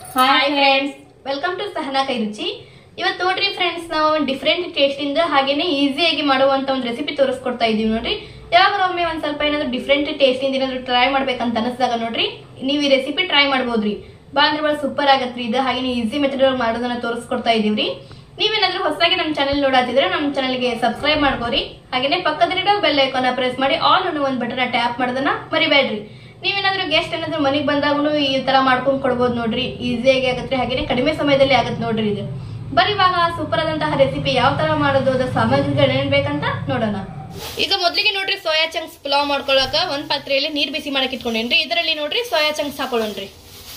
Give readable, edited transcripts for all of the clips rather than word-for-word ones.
Hi friends, welcome to Sahana ಕೈ ರುಚಿ. ಇವತ್ತು ನೋಡ್ರಿ ಫ್ರೆಂಡ್ಸ್, ನಾವು ಡಿಫ್ರೆಂಟ್ ಟೇಸ್ಟ್ ಇಂದ ಹಾಗೇನೆ ಈಸಿಯಾಗಿ ಮಾಡುವಂತ ಒಂದು ರೆಸಿಪಿ ತೋರಿಸ್ಕೊಡ್ತಾ ಇದೀವಿ ನೋಡ್ರಿ. ಯಾವಾಗ ಒಮ್ಮೆ ಒಂದ್ ಸ್ವಲ್ಪ ಏನಾದ್ರು ಡಿಫ್ರೆಂಟ್ ಟೇಸ್ಟ್ ಇಂದ ಏನಾದ್ರು ಟ್ರೈ ಮಾಡ್ಬೇಕಂತ ಅನಿಸಿದಾಗ ನೋಡ್ರಿ ನೀವು ಈ ರೆಸಿಪಿ ಟ್ರೈ ಮಾಡ್ಬೋದ್ರಿ. ಬಾಳ ಅಂದ್ರೆ ಬಾಳ ಸೂಪರ್ ಆಗತ್ರಿ. ಇದು ಹಾಗೇನೆ ಈಸಿ ಮೆಥಡ್ ಮಾಡೋದನ್ನ ತೋರಿಸ್ಕೊಡ್ತಾ ಇದೀವ್ರಿ. ನೀವೇನಾದ್ರೂ ಹೊಸದಾಗಿ ನಮ್ಮ ಚಾನೆಲ್ ನೋಡಾತಿದ್ರೆ ನಮ್ಮ ಚಾನೆಲ್ಗೆ ಸಬ್ಸ್ಕ್ರೈಬ್ ಮಾಡ್ಕೋರಿ. ಹಾಗೇನೆ ಪಕ್ಕದಲ್ಲಿರೋ ಬೆಲ್ ಐಕಾನ್ ಪ್ರೆಸ್ ಮಾಡಿ ಆಲ್ ಅನ್ನೋ ಒಂದು ಬಟನ್ ಟ್ಯಾಪ್ ಮಾಡೋದನ್ನ ಮರಿಬೇಡ್ರಿ. ನೀವೇನಾದ್ರೂ ಗೆಸ್ಟ್ ಏನಾದ್ರು ಮನೆಗೆ ಬಂದಾಗೂ ಈ ತರ ಮಾಡ್ಕೊಂಡ್ ಕೊಡ್ಬೋದು ನೋಡ್ರಿ. ಈಸಿಯಾಗಿ ಆಗತ್ರಿ, ಹಾಗೇನೆ ಕಡಿಮೆ ಸಮಯದಲ್ಲಿ ಆಗತ್ತೆ ನೋಡ್ರಿ ಇದು. ಬರೀ ಇವಾಗ ಸೂಪರ್ ಆದಂತಹ ರೆಸಿಪಿ ಯಾವ ತರ ಮಾಡೋದು, ಅದ ಸಾಮಗ್ರಿಗಳು ಏನ್ ಬೇಕಂತ ನೋಡೋಣ. ಈಗ ಮೊದ್ಲಿಗೆ ನೋಡ್ರಿ ಸೋಯಾ ಚಂಕ್ಸ್ ಪುಲಾವ್ ಮಾಡ್ಕೊಳಕ ಒಂದ್ ಪಾತ್ರೆಯಲ್ಲಿ ನೀರ್ ಬಿಸಿ ಮಾಡಕ್ ಇಟ್ಕೊಂಡೇನ್ರಿ. ಇದರಲ್ಲಿ ನೋಡ್ರಿ ಸೋಯಾ ಚಂಕ್ಸ್ ಹಾಕೊಳ್ಳೋಣ್ರಿ.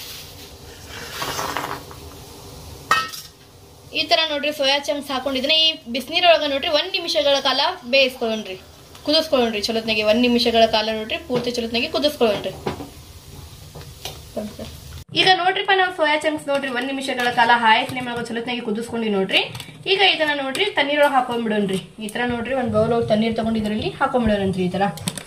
ಈ ತರ ನೋಡ್ರಿ ಸೋಯಾ ಚಂಕ್ಸ್ ಹಾಕೊಂಡಿದ್ರೆ ಈ ಬಿಸಿನೀರೊಳಗ ನೋಡ್ರಿ 1 ನಿಮಿಷಗಳ ಕಾಲ ಬೇಯಿಸ್ಕೊಳ್ಳೋಣ್ರಿ, ಕುದಿಸ್ಕೊಳ್ಳೋಣ್ರಿ ಚಲೋತ್ನಾಗೆ. 1 ನಿಮಿಷಗಳ ಕಾಲ ನೋಡ್ರಿ ಪೂರ್ತಿ ಚಲೋತ್ನಾಗೆ ಕುದಿಸ್ಕೊಳ್ಳೋಣ್ರಿ. ಈಗ ನೋಡ್ರಿಪ್ಪ ನಾವು ಸೋಯಾ ಚಂಕ್ಸ್ ನೋಡ್ರಿ 1 ನಿಮಿಷಗಳ ಕಾಲ ಹಾಯ್ ಫ್ಲೇಮ್ ಒಳಗ ಚಲೋತ್ನಾಗೆ ಕುದಿಸ್ಕೊಂಡಿ ನೋಡ್ರಿ. ಈಗ ಇದನ್ನ ನೋಡ್ರಿ ತಣ್ಣೀರೊಳಗೆ ಹಾಕೊಂಡ್ಬಿಡೋಣ್ರಿ. ಈ ತರ ನೋಡ್ರಿ ಒಂದ್ ಬೌಲ್ ಒಳಗೆ ತಣ್ಣೀರ್ ತಗೊಂಡು ಇದರಲ್ಲಿ ಹಾಕೊಂಡ್ಬಿಡೋಣ್ರಿ. ಈ ತರ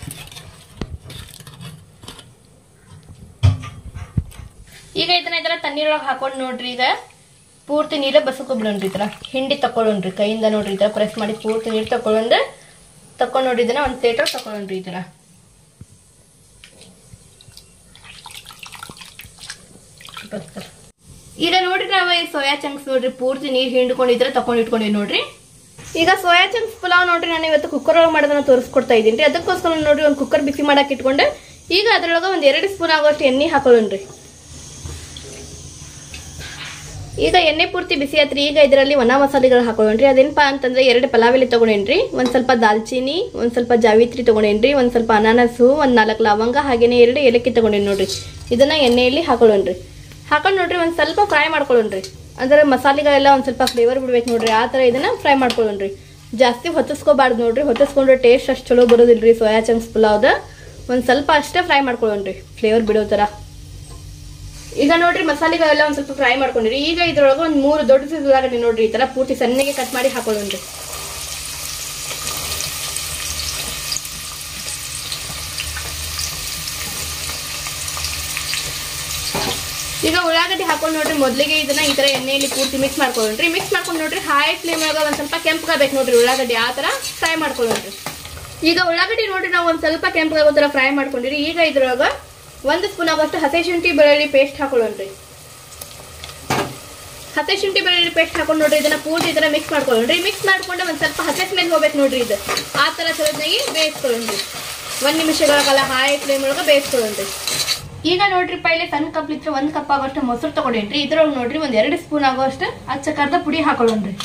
ಈಗ ಇದನ್ನ ತಣ್ಣೀರೊಳಗೆ ಹಾಕೊಂಡ್ ನೋಡ್ರಿ ಈಗ ಪೂರ್ತಿ ನೀರ ಬಸಕೊಂಡ್ಬಿಡೋಣ್ರಿ. ಈ ತರ ಹಿಂಡಿ ತಕೊಳ್ಳೋಣ್ರಿ ಕೈಯಿಂದ ನೋಡ್ರಿ. ಈ ತರ ಪ್ರೆಸ್ ಮಾಡಿ ಪೂರ್ತಿ ನೀರ್ ತಕೊಂಡ್ ನೋಡ್ರಿ ಇದನ್ನ ಒಂದ್ ಪ್ಲೇಟ್ ತಕೊಳ್ಳೋಣ್ರಿ. ಈ ತರ ಈಗ ನೋಡ್ರಿ ನಾವ್ ಈ ಸೋಯಾ ಚಂಕ್ಸ್ ನೋಡ್ರಿ ಪೂರ್ತಿ ನೀರ್ ಹಿಂಡ್ಕೊಂಡಿದ್ರೆ ತಕೊಂಡ್ ಇಟ್ಕೊಂಡಿವಿ ನೋಡ್ರಿ. ಈಗ ಸೋಯಾ ಚಂಕ್ಸ್ ಪುಲಾವ್ ನೋಡ್ರಿ ನಾನು ಇವತ್ತು ಕುಕ್ಕರ್ ಒಳಗೆ ಮಾಡೋದನ್ನ ತೋರಿಸ್ಕೊಡ್ತಾ ಇದೀನಿ. ಅದಕ್ಕೋಸ್ಕರ ನೋಡ್ರಿ ಒಂದ್ ಕುಕ್ಕರ್ ಬಿಸಿ ಮಾಡಕ್ ಇಟ್ಕೊಂಡು ಈಗ ಅದ್ರೊಳಗ ಒಂದ್ 2 ಸ್ಪೂನ್ ಆಗೋಷ್ಟು ಎಣ್ಣೆ ಹಾಕೊಳ್ಳೋಣ್ರಿ. ಈಗ ಎಣ್ಣೆ ಪೂರ್ತಿ ಬಿಸಿ ಆತ್ರಿ. ಈಗ ಇದರಲ್ಲಿ ಒಣ ಮಸಾಲೆಗಳು ಹಾಕೊಳ್ಳೋಣ್ರಿ. ಅದೇನಪ್ಪಾ ಅಂತಂದ್ರೆ 2 ಪಲಾವ್ ಎಲೆ ತಗೊಂಡೇನ್ರಿ, ಒಂದ್ ಸ್ವಲ್ಪ ದಾಲ್ಚಿನಿ, ಒಂದ್ ಸ್ವಲ್ಪ ಜಾವಿತ್ರಿ ತಗೊಂಡೇನ್ರಿ, ಒಂದ್ ಸ್ವಲ್ಪ ಅನಾನಸು, ಒಂದ್ 4 ಲವಂಗ, ಹಾಗೇನೆ 2 ಏಲಕ್ಕಿ ತಗೊಂಡೇನಿ ನೋಡ್ರಿ. ಇದನ್ನ ಎಣ್ಣೆಯಲ್ಲಿ ಹಾಕೊಳ್ಳೋಣ್ರಿ. ಹಾಕೊಂಡ್ ನೋಡ್ರಿ ಒಂದ್ ಸ್ವಲ್ಪ ಫ್ರೈ ಮಾಡ್ಕೊಳ್ಳೋಣ್ರಿ. ಅಂದ್ರೆ ಮಸಾಲೆಗಳೆಲ್ಲ ಒಂದ್ ಸ್ವಲ್ಪ ಫ್ಲೇವರ್ ಬಿಡ್ಬೇಕು ನೋಡ್ರಿ. ಆ ತರ ಇದನ್ನ ಫ್ರೈ ಮಾಡ್ಕೊಳ್ಳೋಣ್ರಿ. ಜಾಸ್ತಿ ಹೊತ್ತಿಸ್ಕೋಬಾರ್ದು ನೋಡ್ರಿ, ಹೊತ್ತಿಸ್ಕೊಂಡ್ರೆ ಟೇಸ್ಟ್ ಅಷ್ಟು ಚಲೋ ಬರೋದಿಲ್ರಿ ಸೋಯಾ ಚಂಕ್ಸ್ ಪುಲಾವ್ದ. ಒಂದ್ ಸ್ವಲ್ಪ ಅಷ್ಟೇ ಫ್ರೈ ಮಾಡ್ಕೊಳ್ಳೋಣ್ರಿ ಫ್ಲೇವರ್ ಬಿಡೋ ತರ. ಈಗ ನೋಡ್ರಿ ಮಸಾಲೆಗಳೆಲ್ಲ ಒಂದ್ ಸ್ವಲ್ಪ ಫ್ರೈ ಮಾಡ್ಕೊಂಡಿರಿ. ಈಗ ಇದ್ರೊಳಗ ಒಂದ್ 3 ದೊಡ್ಡ ಸೈಜ್ ಉಳ್ಳಾಗಡ್ಡಿ ನೋಡ್ರಿ ಈ ತರ ಪೂರ್ತಿ ಸಣ್ಣಗೆ ಕಟ್ ಮಾಡಿ ಹಾಕೊಳ್ಳೋಣ್ರಿ. ಈಗ ಉಳ್ಳಾಗಡ್ಡಿ ಹಾಕೊಂಡ್ ನೋಡ್ರಿ ಮೊದ್ಲಿಗೆ ಇದನ್ನ ಈ ತರ ಎಣ್ಣೆಯಲ್ಲಿ ಪೂರ್ತಿ ಮಿಕ್ಸ್ ಮಾಡ್ಕೊಳ್ಳೋಣ್ರಿ. ಮಿಕ್ಸ್ ಮಾಡ್ಕೊಂಡು ನೋಡ್ರಿ ಹೈ ಫ್ಲೇಮ್ ಒಳಗ ಒಂದ್ ಸ್ವಲ್ಪ ಕೆಂಪಗಾಗಬೇಕು ನೋಡ್ರಿ ಉಳ್ಳಾಗಡ್ಡಿ. ಆ ತರ ಫ್ರೈ ಮಾಡ್ಕೊಳ್ಳೋಣ್ರಿ. ಈಗ ಉಳ್ಳಾಗಡ್ಡಿ ನೋಡ್ರಿ ನಾವು ಒಂದ್ ಸ್ವಲ್ಪ ಕೆಂಪಗಾಗೋ ತರ ಫ್ರೈ ಮಾಡ್ಕೊಂಡಿರಿ. ಈಗ ಇದ್ರೊಳಗ 1 ಸ್ಪೂನ್ ಆಗೋಷ್ಟು ಹಸಿ ಶುಂಠಿ ಬೆಳ್ಳುಳ್ಳಿ ಪೇಸ್ಟ್ ಹಾಕೊಳ್ಳೋಣ್ರಿ. ಹಸಿ ಶುಂಠಿ ಬೆಳ್ಳುಳ್ಳಿ ಪೇಸ್ಟ್ ಹಾಕೊಂಡು ನೋಡ್ರಿ ಇದನ್ನ ಪೂರ್ತಿ ಈ ತರ ಮಿಕ್ಸ್ ಮಾಡ್ಕೊಳ್ಳೋಣ್ರಿ. ಮಿಕ್ಸ್ ಮಾಡ್ಕೊಂಡು ಒಂದ್ ಸ್ವಲ್ಪ ಹಸಿ ಸ್ಮೆಲ್ ಹೋಗ್ಬೇಕು ನೋಡ್ರಿ. ಇದು ಆ ತರ ಚಲೋದಾಗಿ ಬೇಯಿಸ್ಕೊಳ್ಳೋಣ್ರಿ. 1 ನಿಮಿಷಗಳ ಕಾಲ ಹೈ ಫ್ಲೇಮ್ ಒಳಗ ಬೇಯಿಸ್ಕೊಳ್ಳೋಣ್ರಿ. ಈಗ ನೋಡ್ರಿ ಪೈಲೆ ಸಣ್ಣ ಕಪ್ ಇದ್ರೆ 1 ಕಪ್ ಆಗೋಷ್ಟು ಮೊಸರು ತಗೊಂಡೇನ್ರಿ. ಇದ್ರೊಳಗೆ ನೋಡ್ರಿ ಒಂದ್ 2 ಸ್ಪೂನ್ ಆಗೋಷ್ಟು ಅಚ್ಚ ಖಾರದ ಪುಡಿ ಹಾಕೊಳ್ಳೋಣ್ರಿ.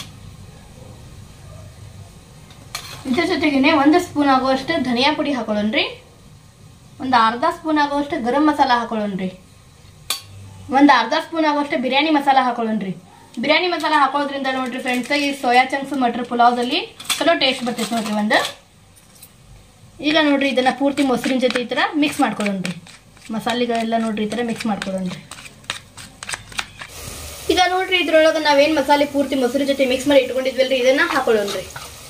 ಇದ್ರ ಜೊತೆಗೇನೆ 1 ಸ್ಪೂನ್ ಆಗುವಷ್ಟು ಧನಿಯಾ ಪುಡಿ ಹಾಕೊಳ್ಳೋಣ್ರಿ. ಒಂದ್ ಅರ್ಧ ಸ್ಪೂನ್ ಆಗುವಷ್ಟು ಗರಂ ಮಸಾಲ ಹಾಕೊಳ್ಳೋಣ್ರಿ. ಒಂದ್ ಅರ್ಧ ಸ್ಪೂನ್ ಆಗುವಷ್ಟು ಬಿರಿಯಾನಿ ಮಸಾಲ ಹಾಕೊಳ್ಳೋಣ್ರಿ. ಬಿರಿಯಾನಿ ಮಸಾಲ ಹಾಕೋದ್ರಿಂದ ನೋಡ್ರಿ ಫ್ರೆಂಡ್ಸ್ ಈ ಸೋಯಾ ಚಂಕ್ಸ್ ಮಟರ್ ಪುಲಾವ್ದಲ್ಲಿ ಚಲೋ ಟೇಸ್ಟ್ ಬರ್ತೈತೆ ನೋಡ್ರಿ ಒಂದು. ಈಗ ನೋಡ್ರಿ ಇದನ್ನ ಪೂರ್ತಿ ಮೊಸರಿನ ಜೊತೆ ಈ ತರ ಮಿಕ್ಸ್ ಮಾಡ್ಕೊಳ್ಳೋಣ್ರಿ. ಮಸಾಲೆಗಳೆಲ್ಲ ನೋಡ್ರಿ ಈ ತರ ಮಿಕ್ಸ್ ಮಾಡ್ಕೊಳ್ಳೋಣ್ರಿ. ಈಗ ನೋಡ್ರಿ ಇದ್ರೊಳಗ ನಾವೇನ್ ಮಸಾಲೆ ಪೂರ್ತಿ ಮೊಸರು ಜೊತೆ ಮಿಕ್ಸ್ ಮಾಡಿ ಇಟ್ಕೊಂಡಿದ್ವಲ್ರಿ ಇದನ್ನ ಹಾಕೊಳ್ಳೋಣ್ರಿ.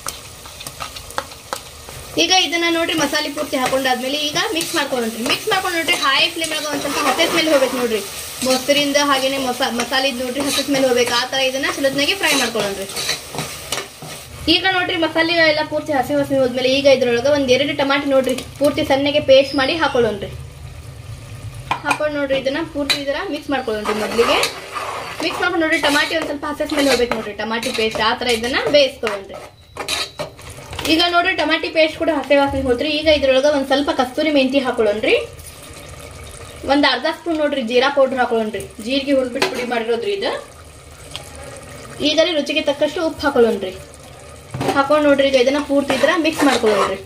ಈಗ ಇದನ್ನ ನೋಡ್ರಿ ಮಸಾಲೆ ಪೂರ್ತಿ ಹಾಕೊಂಡಾದ್ಮೇಲೆ ಈಗ ಮಿಕ್ಸ್ ಮಾಡ್ಕೊಳ್ಳೋಣ್ರಿ. ಮಿಕ್ಸ್ ಮಾಡ್ಕೊಂಡು ನೋಡ್ರಿ ಹೈ ಫ್ಲೇಮ್ ಒಳಗ ಒಂದ್ ಸ್ವಲ್ಪ ಹಸಿ ಸ್ಮೆಲ್ ಹೋಗ್ಬೇಕು ನೋಡ್ರಿ. ಮೊಸರಿಂದ ಹಾಗೇನೆ ಮಸಾಲೆ ನೋಡ್ರಿ ಹಸಿ ಸ್ಮೆಲ್ ಹೋಗ್ಬೇಕು. ಆ ತರ ಇದನ್ನ ಚಲೋತ್ನಾಗೆ ಫ್ರೈ ಮಾಡ್ಕೊಳ್ಳೋಣ್ರಿ. ಈಗ ನೋಡ್ರಿ ಮಸಾಲೆಗಳೆಲ್ಲ ಪೂರ್ತಿ ಹಸಿ ಹೋದ್ಮೇಲೆ ಈಗ ಇದ್ರೊಳಗ ಒಂದ್ 2 ಟಮಾಟಿ ನೋಡ್ರಿ ಪೂರ್ತಿ ಸಣ್ಣಗೆ ಪೇಸ್ಟ್ ಮಾಡಿ ಹಾಕೊಳ್ಳೋಣ್ರಿ. ಹಾಕೊಂಡು ನೋಡ್ರಿ ಇದನ್ನ ಪೂರ್ತಿ ಇದರ ಮಿಕ್ಸ್ ಮಾಡ್ಕೊಳ್ಳೋಣ್ರಿ. ಮೊದ್ಲಿಗೆ ಮಿಕ್ಸ್ ಮಾಡ್ಕೊಂಡು ನೋಡ್ರಿ ಟಮಾಟಿ ಒಂದ್ ಸ್ವಲ್ಪ ಹಸಿ ಸ್ಮೆಲ್ ಹೋಗ್ಬೇಕು ನೋಡ್ರಿ. ಟಮಾಟಿ ಪೇಸ್ಟ್ ಆ ತರ ಇದನ್ನ ಬೇಯಿಸ್ಕೊಳ್ಳೋಣ್ರಿ. ಈಗ ನೋಡ್ರಿ ಟಮಾಟಿ ಪೇಸ್ಟ್ ಕೂಡ ಹಸಿ ವಾಸನೆ ಹೋದ್ರಿ. ಈಗ ಇದ್ರೊಳಗ ಒಂದ್ ಸ್ವಲ್ಪ ಕಸ್ತೂರಿ ಮೆಂತಿ ಹಾಕೊಳ್ಳೋಣ್ರಿ. ಒಂದ್ ಅರ್ಧ ಸ್ಪೂನ್ ನೋಡ್ರಿ ಜೀರಾ ಪೌಡರ್ ಹಾಕೊಳ್ಳೋಣ್ರಿ. ಜೀರಿಗೆ ಹುರಿದ್ಬಿಟ್ಟು ಪುಡಿ ಮಾಡಿರೋದ್ರಿ ಇದು. ಈಗ ರುಚಿಗೆ ತಕ್ಕಷ್ಟು ಉಪ್ಪು ಹಾಕೊಳ್ಳೋಣ್ರಿ. ಹಾಕೊಂಡ್ ನೋಡ್ರಿ ಈಗ ಇದನ್ನ ಪೂರ್ತಿ ಇದ್ರ ಮಿಕ್ಸ್ ಮಾಡ್ಕೊಳ್ಳೋಣ್ರಿ.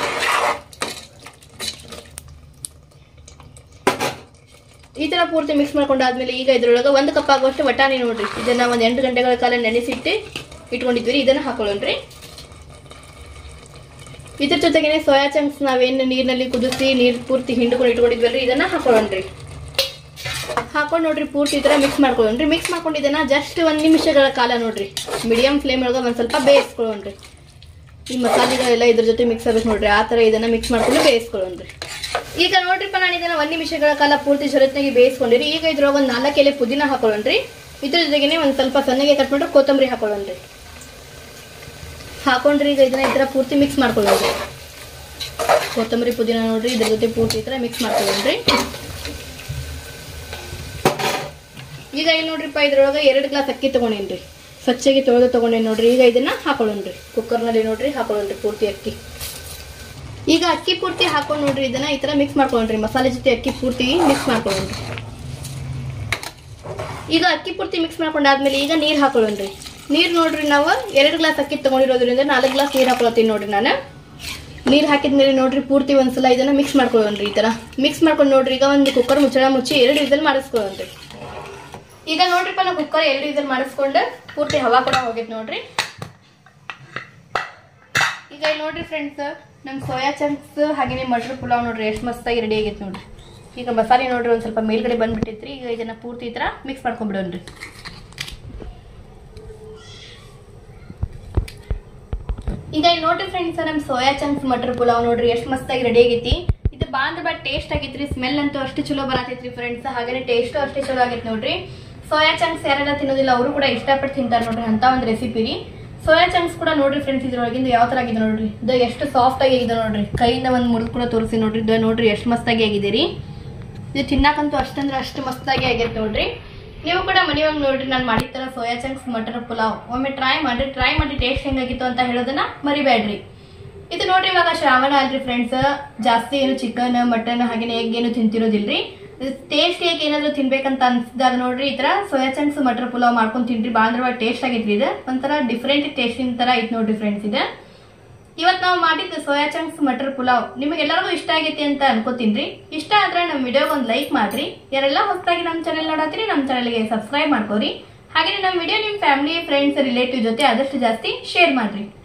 ಈ ತರ ಪೂರ್ತಿ ಮಿಕ್ಸ್ ಮಾಡ್ಕೊಂಡಾದ್ಮೇಲೆ ಈಗ ಇದ್ರೊಳಗ 1 ಕಪ್ ಆಗುವಷ್ಟು ವಟಾಣಿ ನೋಡ್ರಿ. ಇದನ್ನ ಒಂದ್ 8 ಗಂಟೆಗಳ ಕಾಲ ನೆನೆಸಿಟ್ಟು ಇಟ್ಕೊಂಡಿದ್ವಿ. ಇದನ್ನ ಹಾಕೊಳ್ಳೋಣ್ರಿ. ಇದ್ರ ಜೊತೆಗೆ ಸೋಯಾ ಚಂಕ್ಸ್ ನಾವೇನು ನೀರಿನಲ್ಲಿ ಕುದಿಸಿ ನೀರ್ ಪೂರ್ತಿ ಹಿಂಡ್ಕೊಂಡು ಇಟ್ಕೊಂಡಿದ್ವಲ್ರಿ ಇದನ್ನ ಹಾಕೊಳ್ಳೋಣ್ರಿ. ಹಾಕೊಂಡ್ ನೋಡ್ರಿ ಪೂರ್ತಿ ಈ ತರ ಮಿಕ್ಸ್ ಮಾಡ್ಕೊಳ್ಳೋಣ್ರಿ. ಮಿಕ್ಸ್ ಮಾಡ್ಕೊಂಡು ಇದನ್ನ ಜಸ್ಟ್ 1 ನಿಮಿಷಗಳ ಕಾಲ ನೋಡ್ರಿ ಮೀಡಿಯಂ ಫ್ಲೇಮ್ ಒಳಗ ಒಂದ್ ಸ್ವಲ್ಪ ಬೇಯಿಸ್ಕೊಳ್ಳೋಣ್ರಿ. ಈ ಮಸಾಲೆಗಳೆಲ್ಲ ಇದ್ರ ಜೊತೆ ಮಿಕ್ಸ್ ಆಗಬೇಕು ನೋಡ್ರಿ. ಆ ತರ ಇದನ್ನ ಮಿಕ್ಸ್ ಮಾಡ್ಕೊಂಡು ಬೇಯಿಸ್ಕೊಳ್ಳೋಣ್ರಿ. ಈಗ ನೋಡ್ರಿಪ್ಪ ನಾನು ಇದನ್ನ 1 ನಿಮಿಷಗಳ ಕಾಲ ಪೂರ್ತಿ ಜೊತೆಗೆ ಬೇಯಿಸ್ಕೊಂಡಿರಿ. ಈಗ ಇದ್ರೊಳಗೆ ಒಂದು 4 ಎಲೆ ಪುದೀನ ಹಾಕೊಳ್ಳೋಣ್ರಿ. ಇದ್ರ ಜೊತೆಗೆ ಒಂದು ಸ್ವಲ್ಪ ಸಣ್ಣಗೆ ಕಟ್ ಮಾಡಿ ಕೊತ್ತಂಬರಿ ಹಾಕೊಳ್ಳೋಣ್ರಿ. ಹಾಕೊಂಡ್ರಿ ಈಗ ಇದನ್ನ ಈ ಥರ ಪೂರ್ತಿ ಮಿಕ್ಸ್ ಮಾಡ್ಕೊಳ್ಳೋಣ್ರಿ. ಕೊತ್ತಂಬರಿ ಪುದೀನ ನೋಡ್ರಿ ಇದ್ರ ಜೊತೆ ಪೂರ್ತಿ ಈ ಥರ ಮಿಕ್ಸ್ ಮಾಡ್ಕೊಳ್ಳೋಣ್ರಿ. ಈಗ ಇಲ್ಲಿ ನೋಡ್ರಿಪ್ಪ ಇದ್ರೊಳಗೆ 2 ಗ್ಲಾಸ್ ಅಕ್ಕಿ ತಗೊಂಡೇನ್ರಿ. ಸ್ವಚ್ಛಗೆ ತೊಳೆದು ತಗೊಂಡೇನಿ ನೋಡ್ರಿ. ಈಗ ಇದನ್ನ ಹಾಕೊಳ್ಳೋಣ್ರಿ. ಕುಕ್ಕರ್ನಲ್ಲಿ ನೋಡ್ರಿ ಹಾಕೊಳ್ಳೋಣ್ರಿ ಪೂರ್ತಿ ಅಕ್ಕಿ. ಈಗ ಅಕ್ಕಿ ಪೂರ್ತಿ ಹಾಕೊಂಡು ನೋಡ್ರಿ ಇದನ್ನ ಈ ತರ ಮಿಕ್ಸ್ ಮಾಡ್ಕೊಳ್ಳೋಣ್ರಿ. ಮಸಾಲೆ ಜೊತೆ ಅಕ್ಕಿ ಪೂರ್ತಿ ಮಿಕ್ಸ್ ಮಾಡ್ಕೊಳ್ಳೋಣ್ರಿ. ಈಗ ಅಕ್ಕಿ ಪೂರ್ತಿ ಮಿಕ್ಸ್ ಮಾಡ್ಕೊಂಡಾದ್ಮೇಲೆ ಈಗ ನೀರು ಹಾಕೊಳ್ಳೋಣ್ರಿ. ನೀರು ನೋಡ್ರಿ ನಾವು 2 ಗ್ಲಾಸ್ ಅಕ್ಕಿ ತಗೊಂಡಿರೋದ್ರಿಂದ 4 ಗ್ಲಾಸ್ ನೀರು ಹಾಕೊಳತ್ತೀನಿ ನೋಡ್ರಿ. ನಾನು ನೀರು ಹಾಕಿದ್ಮೇಲೆ ನೋಡ್ರಿ ಪೂರ್ತಿ ಒಂದ್ಸಲ ಇದನ್ನ ಮಿಕ್ಸ್ ಮಾಡ್ಕೊಳ್ಳೋಣ್ರಿ. ಈ ತರ ಮಿಕ್ಸ್ ಮಾಡ್ಕೊಂಡು ನೋಡ್ರಿ ಈಗ ಒಂದು ಕುಕ್ಕರ್ ಮುಚ್ಚಳ ಮುಚ್ಚಿ 2 ವಿಸಲ್ ಮಾಡಿಸ್ಕೊಳ್ಳೋಣ್ರಿ. ಈಗ ನೋಡ್ರಿಪ್ಪ ನಾವು ಕುಕ್ಕರ್ 2 ವಿಸಲ್ ಮಾಡಿಸ್ಕೊಂಡು ಪೂರ್ತಿ ಹವಾ ಕೂಡ ಹೋಗೈತೆ ನೋಡ್ರಿ. ಈಗ ಇಲ್ಲಿ ನೋಡ್ರಿ ಫ್ರೆಂಡ್ಸ್ ನಮ್ ಸೋಯಾ ಚಂಕ್ಸ್ ಹಾಗೇನೆ ಮಟರ್ ಪುಲಾವ್ ನೋಡ್ರಿ ಎಷ್ಟು ಮಸ್ತಾಗಿ ರೆಡಿ ಆಗೈತೆ ನೋಡ್ರಿ. ಈಗ ಮಸಾಲೆ ನೋಡ್ರಿ ಒಂದ್ ಸ್ವಲ್ಪ ಮೇಲ್ಗಡೆ ಬಂದ್ಬಿಟ್ಟಿತ್ರಿ. ಈಗ ಇದನ್ನ ಪೂರ್ತಿ ಈ ತರ ಮಿಕ್ಸ್ ಮಾಡ್ಕೊಂಡ್ಬಿಡೋಣ್ರಿ. ಈಗ ಇಲ್ಲಿ ನೋಡ್ರಿ ಫ್ರೆಂಡ್ಸ್ ನಮ್ ಸೋಯಾ ಚಂಕ್ಸ್ ಮಟರ್ ಪುಲಾವ್ ನೋಡ್ರಿ ಎಷ್ಟು ಮಸ್ತಾಗಿ ರೆಡಿ ಆಗೈತಿ. ಇದು ಬಾಂದ್ರ ಟೇಸ್ಟ್ ಆಗೈತ್ರಿ. ಸ್ಮೆಲ್ ಅಂತೂ ಅಷ್ಟು ಚಲೋ ಬರತೈತ್ರಿ ಫ್ರೆಂಡ್ಸ್. ಹಾಗೇನೆ ಟೇಸ್ಟ್ ಅಷ್ಟೇ ಚಲೋ ಆಗೈತಿ ನೋಡ್ರಿ. ಸೋಯಾ ಚಂಕ್ಸ್ ಯಾರೆಲ್ಲ ತಿನ್ನೋದಿಲ್ಲ ಅವರು ಕೂಡ ಇಷ್ಟಪಟ್ಟು ತಿಂತಾರೆ ನೋಡ್ರಿ. ಅಂತ ಒಂದು ರೆಸಿಪಿ ರೀ. ಸೋಯಾ ಚಂಕ್ಸ್ ಕೂಡ ನೋಡ್ರಿ ಫ್ರೆಂಡ್ಸ್ ಇದ್ರೊಳಗಿಂದ ಯಾವ ತರ ಆಗಿದೆ ನೋಡ್ರಿ. ಇದು ಎಷ್ಟು ಸಾಫ್ಟ್ ಆಗಿ ಆಗಿದೆ ನೋಡ್ರಿ. ಕೈಯಿಂದ ಒಂದು ಮುರಿದು ಕೂಡ ತೋರಿಸಿ ನೋಡ್ರಿ. ಇದು ನೋಡ್ರಿ ಎಷ್ಟು ಮಸ್ತಾಗಿ ಆಗಿದೆ ರೀ. ಇದು ತಿನ್ನಾಕಂತೂ ಅಷ್ಟಂದ್ರೆ ಅಷ್ಟು ಮಸ್ತಾಗಿ ಆಗೈತೆ ನೋಡ್ರಿ. ನೀವು ಕೂಡ ಮನೆಯೊಳಗೆ ನೋಡ್ರಿ ನಾನು ಮಾಡಿದ ತರ ಸೋಯಾ ಚಂಕ್ಸ್ ಮಟರ್ ಪುಲಾವ್ ಒಮ್ಮೆ ಟ್ರೈ ಮಾಡಿ ಟೇಸ್ಟ್ ಹೆಂಗಾಗಿತ್ತು ಅಂತ ಹೇಳೋದನ್ನ ಮರಿಬೇಡ್ರಿ. ಇದು ನೋಡ್ರಿ ಇವಾಗ ಶ್ರಾವಣ ಅಲ್ರಿ ಫ್ರೆಂಡ್ಸ್. ಜಾಸ್ತಿ ಏನು ಚಿಕನ್ ಮಟನ್ ಹಾಗೇನೆ ಎಗ್ ಏನು ತಿಂತಿರೋದಿಲ್ರಿ. ಟೇಸ್ಟ್ ಹೇಗೆ ಏನಾದ್ರು ತಿನ್ಬೇಕಂತ ಅನ್ಸಿದಾಗ ನೋಡ್ರಿ ಈ ತರ ಸೋಯಾ ಚಂಕ್ಸ್ ಮಟರ್ ಪುಲಾವ್ ಮಾಡ್ಕೊಂಡು ತಿನ್ರಿ. ಬಾಂದ್ರ ಟೇಸ್ಟ್ ಆಗೈತ್ರಿ. ಇದು ಒಂಥರ ಡಿಫ್ರೆಂಟ್ ಟೇಸ್ಟಿನ ತರ ಐತ್ ನೋಡ್ರಿ ಫ್ರೆಂಡ್ಸ್. ಇದು ಇವತ್ತು ನಾವು ಮಾಡಿದ್ದು ಸೋಯಾ ಚಂಕ್ಸ್ ಮಟರ್ ಪುಲಾವ್ ನಿಮಗೆಲ್ಲರಿಗೂ ಇಷ್ಟ ಆಗೈತಿ ಅಂತ ಅನ್ಕೋತೀನ್ರಿ. ಇಷ್ಟ ಆದ್ರೆ ನಮ್ಮ ವಿಡಿಯೋಗೆ ಒಂದು ಲೈಕ್ ಮಾಡ್ರಿ. ಯಾರೆಲ್ಲ ಹೊಸದಾಗಿ ನಮ್ಮ ಚಾನೆಲ್ ನೋಡತ್ತೀರಿ ನಮ್ಮ ಚಾನೆಲ್ಗೆ ಸಬ್ಸ್ಕ್ರೈಬ್ ಮಾಡ್ಕೋರಿ. ಹಾಗೆ ನಮ್ಮ ವಿಡಿಯೋ ನಿಮ್ಮ ಫ್ಯಾಮಿಲಿ ಫ್ರೆಂಡ್ಸ್ ರಿಲೇಟಿವ್ ಜೊತೆ ಆದಷ್ಟು ಜಾಸ್ತಿ ಶೇರ್ ಮಾಡ್ರಿ.